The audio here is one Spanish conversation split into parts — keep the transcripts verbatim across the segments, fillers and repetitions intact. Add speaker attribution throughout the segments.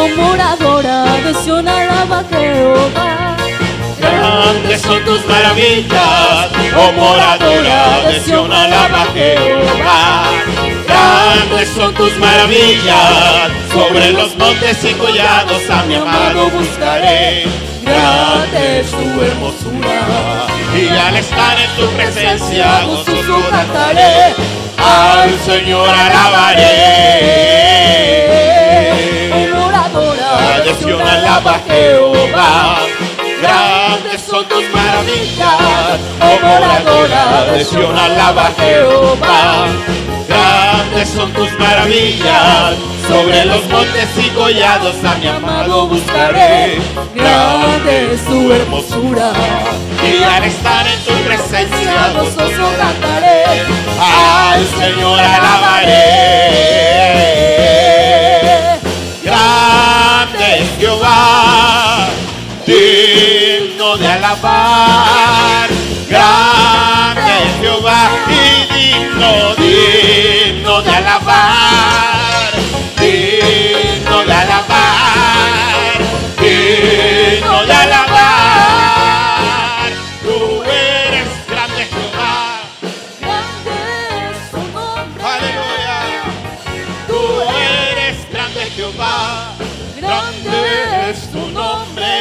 Speaker 1: Oh moradora de Sión, alaba a Jehová.
Speaker 2: Grandes son tus maravillas, oh moradora de Sión, alaba a Jehová. Grandes son tus maravillas, sobre los montes y collados a mi amado buscaré. Grande es tu hermosura, y al estar en tu presencia gozoso cantaré. Al Señor alabaré.
Speaker 1: Oh moradora
Speaker 2: de Sión, alaba a Jehová. Grandes son tus maravillas, oh moradora de Sión, alaba a Jehová. Grandes son tus maravillas, sobre los montes y collados a mi amado buscaré.
Speaker 1: grande es tu hermosura,
Speaker 2: y al estar en tu presencia
Speaker 1: gozoso cantaré.
Speaker 2: al Señor alabaré. Grande es Jehová, digno de alabar. Grande es Jehová y digno, digno de alabar. Digno de alabar, digno de alabar. Tú eres grande, Jehová.
Speaker 1: Grande es tu nombre.
Speaker 2: Aleluya. Tú eres grande, Jehová. Grande es tu nombre.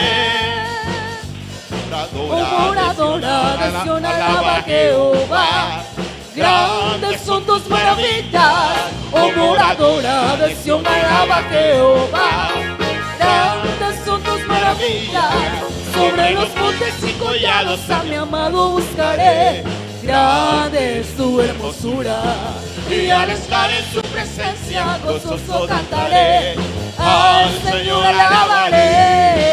Speaker 1: Oh moradora de Sión, alaba a Jehová. Grandes son tus maravillas, oh moradora de Sión, alaba a Jehová. Grandes son tus maravillas, sobre los montes y collados a mi amado buscaré. Grande es tu hermosura,
Speaker 2: Y al estar en su presencia
Speaker 1: gozoso cantaré. Al Señor alabaré.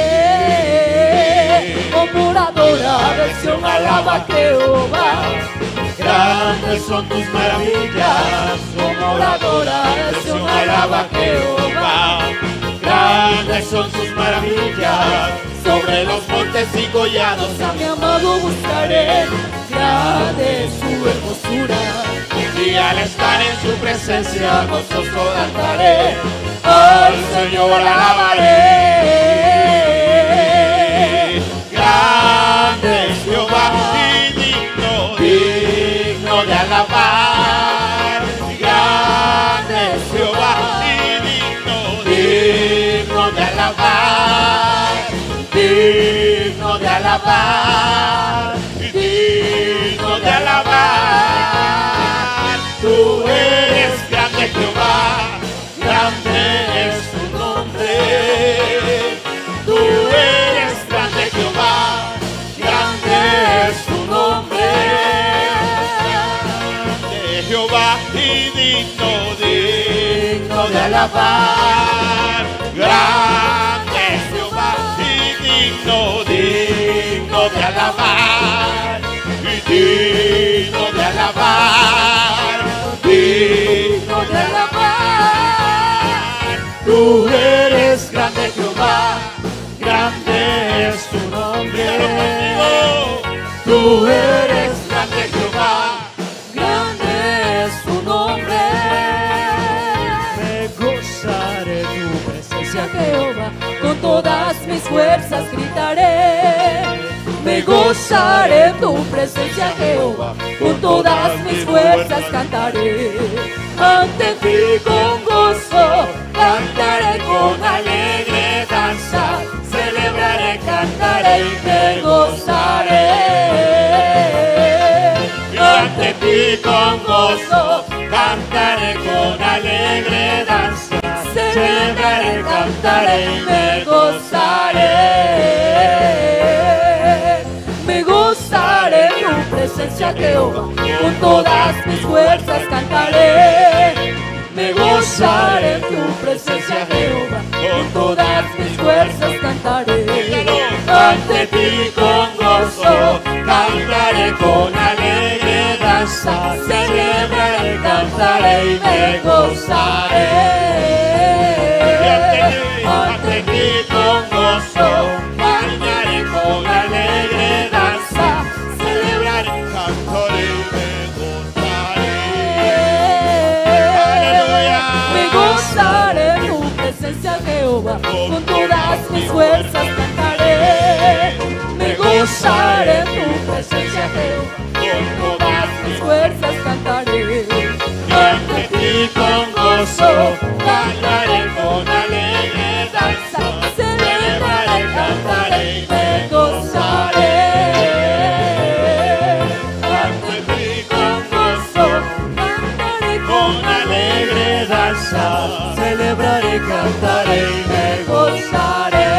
Speaker 1: Oh moradora de Sión, alaba a Jehová.
Speaker 2: Grandes son tus maravillas,
Speaker 1: Oh moradora de Sión, alaba a Jehová.
Speaker 2: grandes son tus maravillas, sobre los montes y collados
Speaker 1: A mi amado buscaré. Grande es su hermosura,
Speaker 2: y al estar en su presencia gozoso cantaré. Al Señor alabaré. Grande es Jehová y digno, digno de alabar. Grande es Jehová y digno, digno de alabar. Digno de alabar, digno de alabar. Tú eres grande, Jehová, grande es tu nombre. Tú eres grande, Jehová, grande es tu nombre. Grande Jehová y digno, digno de alabar. Grande es Jehová y digno, digno de alabar. Y digno de alabar, digno de alabar. Tú eres grande, Jehová, grande es tu nombre. Tú eres grande, Jehová,
Speaker 1: grande es su nombre.
Speaker 3: Me gozaré tu presencia,
Speaker 1: Jehová, con todas mis fuerzas gritaré. Me gozaré en tu presencia, Jehová, con todas mis fuerzas cantaré. Ante ti con gozo, cantaré con alegre danza. Celebraré, cantaré y me gozaré.
Speaker 2: ante ti con gozo, cantaré con alegre danza.
Speaker 1: Celebraré, cantaré y me gozaré. Me gozaré en tu presencia, Jehová, con todas mis fuerzas cantaré. Me gozaré en tu presencia, Jehová, con todas mis fuerzas cantaré.
Speaker 2: Ante ti con gozo, cantaré con alegre danza.
Speaker 1: Celebraré, cantaré y me gozaré.
Speaker 2: Ante ti con gozo, cantaré con alegre danza. Celebraré, cantaré y me gozaré. Aleluya.
Speaker 1: Me gozaré en tu presencia, Jehová. Jehová, con todas mis fuerzas cantaré. Me gozaré en tu presencia, Jehová, con todas mis fuerzas cantaré.
Speaker 2: Ante ti con gozo, cantaré con alegre danza, celebraré, cantaré y me gozaré. Ante ti con gozo, cantaré con alegre danza,
Speaker 3: celebraré, cantaré y me
Speaker 1: gozaré.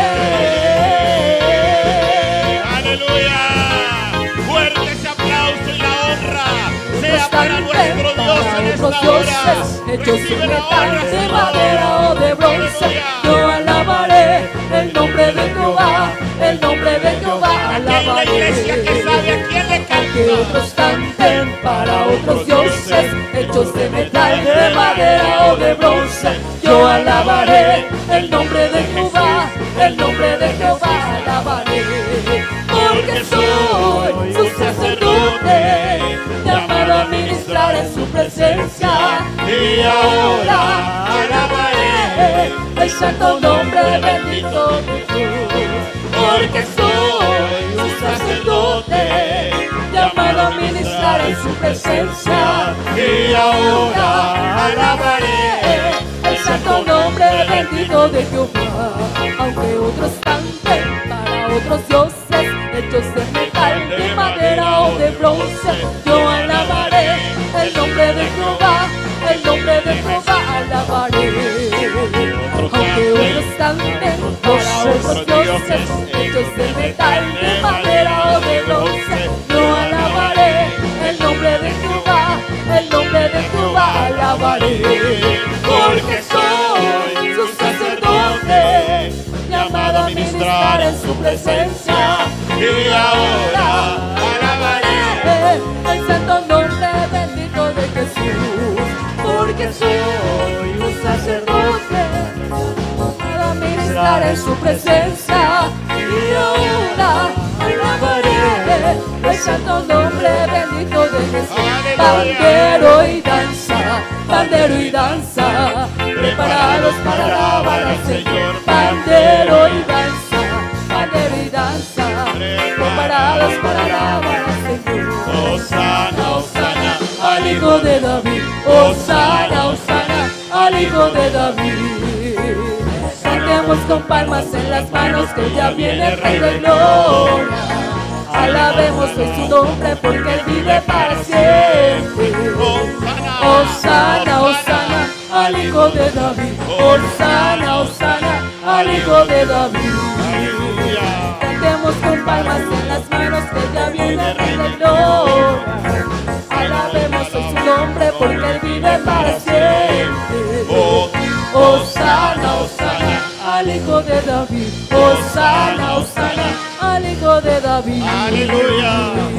Speaker 2: ¡Aleluya! Fuerte ese aplauso y la honra sea para nuestro Dios en esta hora.
Speaker 1: Hechos de metal, de madera o de bronce, yo alabaré el nombre de Jehová, el nombre de Jehová
Speaker 2: Aquella
Speaker 1: alabaré.
Speaker 2: iglesia que sabe a quién le
Speaker 1: Que otros
Speaker 2: canta.
Speaker 1: canten para otros dioses, hechos de metal, de madera o de bronce, yo alabaré el nombre de Jehová, el nombre de Jehová alabaré. Porque soy su sacerdote, llamado a ministrar en su presencia,
Speaker 2: Y ahora alabaré
Speaker 1: el santo nombre bendito de Jesús. Porque soy su sacerdote, llamado a ministrar en su presencia,
Speaker 2: y ahora alabaré
Speaker 1: el santo nombre bendito de Jehová. Aunque otros canten para otros dioses, hechos de metal, de madera o de bronce, yo alabaré el nombre de Jehová, el nombre de Jehová alabaré. Aunque otros canten para otros dioses, hechos de metal, de madera o de bronce, yo alabaré el nombre de Jehová, el nombre de Jehová alabaré. Porque soy su sacerdote, llamado a ministrar en su presencia,
Speaker 2: y ahora alabaré
Speaker 1: el santo nombre bendito de Jesús. Porque soy un sacerdote, llamado a ministrar en su presencia, y ahora alabaré el santo nombre bendito de Jesús. Pandero y danza, pandero y danza, preparados para alabar al Señor. Pandero y danza, pandero y danza, preparados para alabar al Señor.
Speaker 2: Osana, Osana,
Speaker 1: Al Hijo de David, Osana, Osana, al Hijo de David. Cantemos con palmas en las manos que ya viene el Rey de Gloria. Alabemos de su nombre porque Él vive para siempre. Osana, Osana, al Hijo de David. Osana, Osana, al Hijo de David. Cantemos con palmas en las manos que ya viene el Rey de Gloria. Alabemos de su nombre porque Él vive para siempre. Osana, Osana, al Hijo de David. Osana, Osana, al Hijo de David.
Speaker 2: aleluya.